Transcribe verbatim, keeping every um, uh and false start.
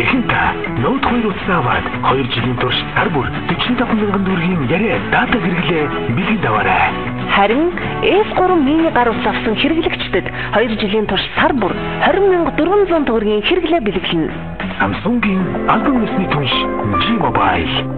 Техника ноут хоёр утсаа аваад хоёр жилийн турш сар бүр дөрвөн мянган төгрөгийн яриа дата хэрэглээ бэлэн даваарай. Харин эс гурван мини гар утас авсан хэрэглэгчдэд хоёр жилийн турш сар бүр двадцать мянга дөрвөн зуун төгрөгийн хэрэглээ бэлэглэнэ. Samsung-ийн албан ёсны түнш G Mobile.